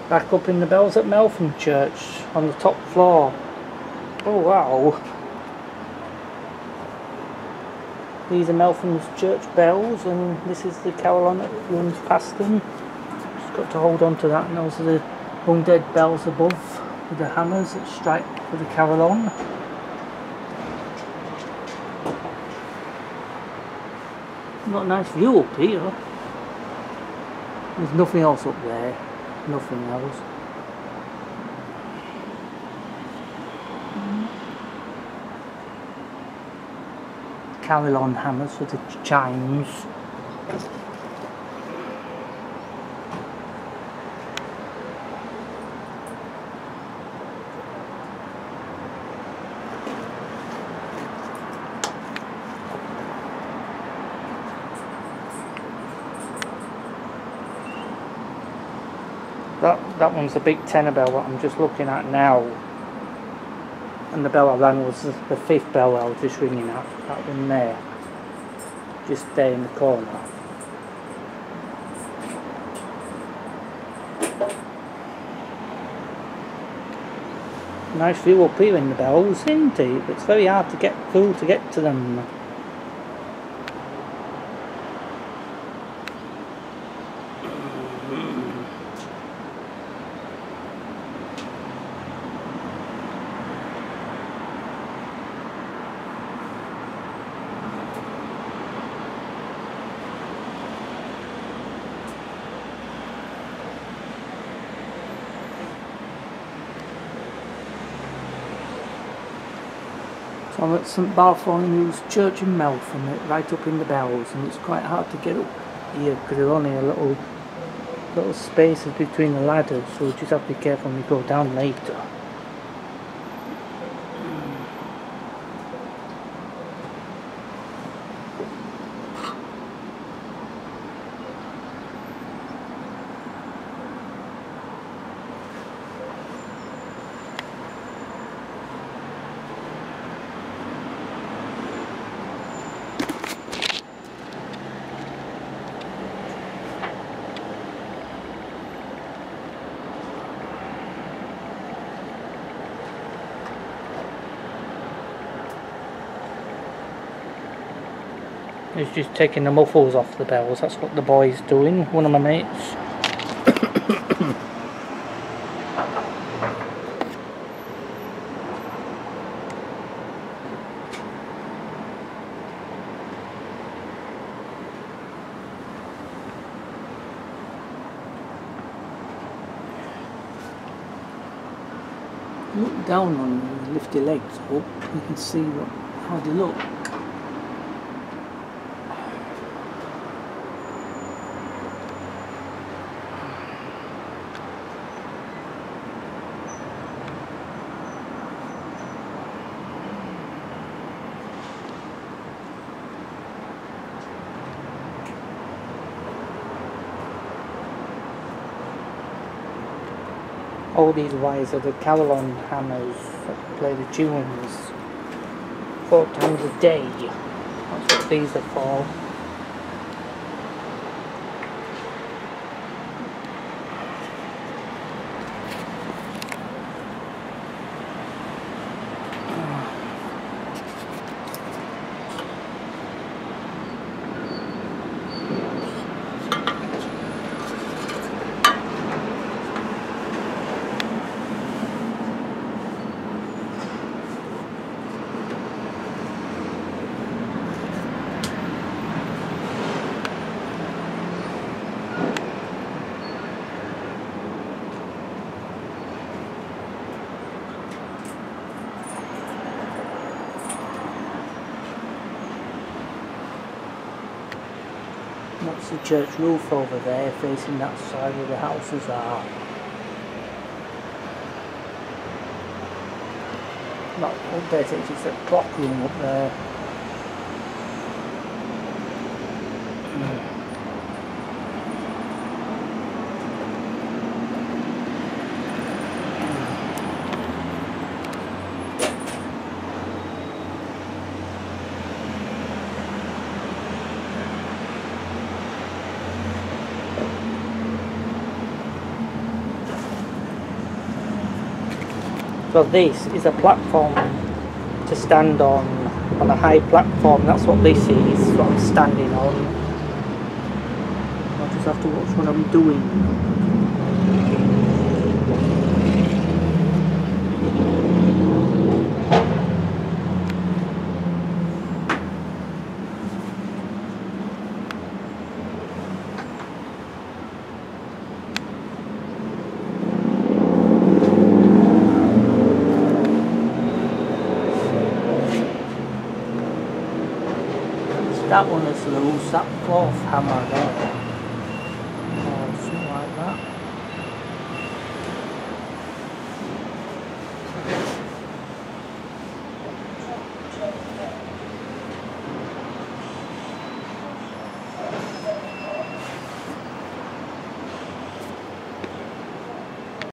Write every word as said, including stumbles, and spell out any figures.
Back up in the bells at Meltham Church on the top floor. Oh wow. These are Meltham's church bells, and this is the carillon that runs past them. Just got to hold on to that, and those are the undead bells above with the hammers that strike for the carillon. Got a nice view up here. There's nothing else up there. Nothing else. Carillon hammers for the chimes. That, that one's the big tenor bell that I'm just looking at now, and the bell I rang was the, the fifth bell I was just ringing at, that one there, just there in the corner. Nice view up here in the bells, isn't it? But it's very hard to get through to get to them. So I'm at St Bartholomew's Church in Meltham, right up in the bells, and it's quite hard to get up here because there's only a little little spaces between the ladders, so you just have to be careful when you go down later. He's just taking the muffles off the bells, that's what the boy's doing, one of my mates. Look down on them, lift your legs up, you can see what, how they look. All these wires are the carillon hammers that play the tunes four times a day. That's what these are for. That's the church roof over there, facing that side where the houses are. Not up there, it's just a clock room up there. So this is a platform to stand on, on a high platform. That's what this is, what I'm standing on. I just have to watch what I'm doing. That one is loose, that fourth hammer there.